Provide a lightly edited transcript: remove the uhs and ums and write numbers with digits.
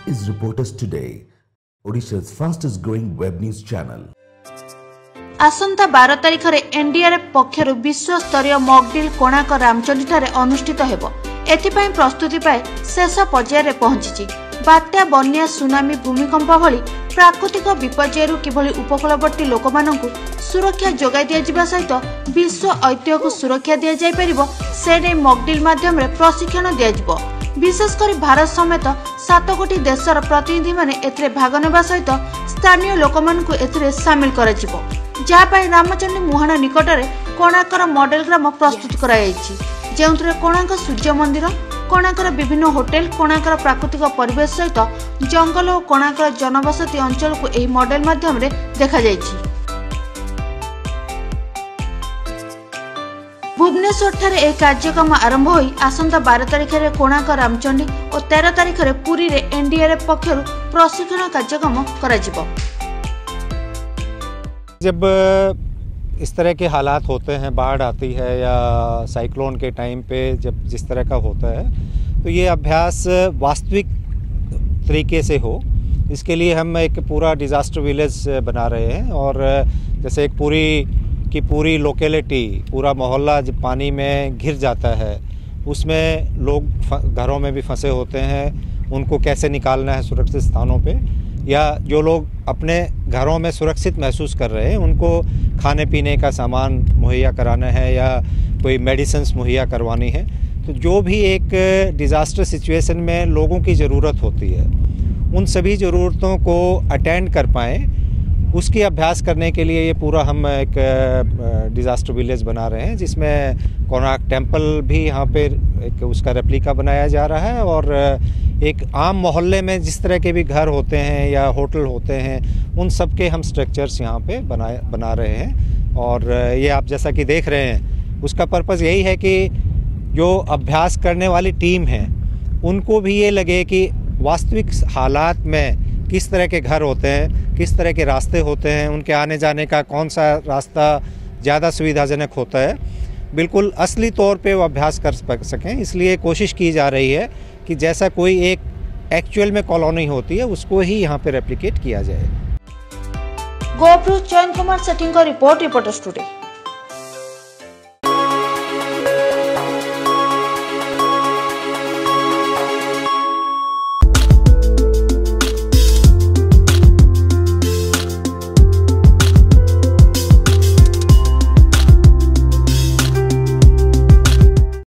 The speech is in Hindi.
is Reporters Today, Odisha's fastest growing web news channel. आसंता 12 तारिख में एनडीआरएफ पक्षर विश्व स्तरीय मॉकड्रिल कोणार्क रामचंडी ठारे अनुष्ठित हेबो। एथिपाई प्रस्तुति पाए शेष पर्यायर रे पहुंची। बात्या, बन्या, सुनामी, भूमिकंप भली प्राकृतिक विपर्ययरू किभली उपकूलवर्ती लोकमानंकु सुरक्षा जोगाई दिया जिबा सहित विश्व ऐतिह्य को सुरक्षा दिया जाय परिबो से नै मॉकड्रिल माध्यम रे प्रशिक्षण दिया जिवो। विशेषकर भारत समेत 7 कोटी देशर प्रतिनिधि माने एथिरे भाग नेबा सहित स्थानीय लोकमानंकु एथिरे शामिल करा जिवो। जहाँपाई रामचंडी मुहाण निकटरे कोणार्कर मॉडल ग्राम प्रस्तुत कराଯାଇଛି, जेउंतरे कोणार्क सूर्य मंदिर, कोणार्कर विभिन्न होटेल, कोणार्कर प्राकृतिक परिवेश सहित जंगल और कोणार्कर जनबसती अंचल को एही मॉडल माध्यम रे देखा जाइछि। भुवनेश्वर ठारे एक कार्यक्रम आरंभ होई आसंता 12 तारिख में कोणार्क रामचंडी और 13 तारिख में पुरी रे एनडीआरएफ पक्षरु प्रशिक्षण कार्यक्रम कराजिबो। जब इस तरह के हालात होते हैं, बाढ़ आती है या साइक्लोन के टाइम पे जब जिस तरह का होता है, तो ये अभ्यास वास्तविक तरीके से हो, इसके लिए हम एक पूरा डिज़ास्टर विलेज बना रहे हैं। और जैसे एक पूरी लोकेलिटी, पूरा मोहल्ला जब पानी में घिर जाता है, उसमें लोग घरों में भी फंसे होते हैं, उनको कैसे निकालना है सुरक्षित स्थानों पे, या जो लोग अपने घरों में सुरक्षित महसूस कर रहे हैं उनको खाने पीने का सामान मुहैया कराना है या कोई मेडिसिन्स मुहैया करवानी है। तो जो भी एक डिज़ास्टर सिचुएशन में लोगों की ज़रूरत होती है, उन सभी ज़रूरतों को अटेंड कर पाएँ, उसकी अभ्यास करने के लिए ये पूरा हम एक डिज़ास्टर विलेज बना रहे हैं, जिसमें कोणार्क टेम्पल भी यहाँ पे एक उसका रेप्लिका बनाया जा रहा है। और एक आम मोहल्ले में जिस तरह के भी घर होते हैं या होटल होते हैं, उन सब के हम स्ट्रक्चर्स यहाँ पे बना रहे हैं। और ये आप जैसा कि देख रहे हैं, उसका पर्पज़ यही है कि जो अभ्यास करने वाली टीम है उनको भी ये लगे कि वास्तविक हालात में किस तरह के घर होते हैं, किस तरह के रास्ते होते हैं, उनके आने जाने का कौन सा रास्ता ज़्यादा सुविधाजनक होता है, बिल्कुल असली तौर पे वो अभ्यास कर सकें। इसलिए कोशिश की जा रही है कि जैसा कोई एक एक्चुअल में कॉलोनी होती है उसको ही यहाँ पे रेप्लिकेट किया जाए। गोप्रू चयन कुमार सेठी को रिपोर्ट, रिपोर्टर्स टुडे।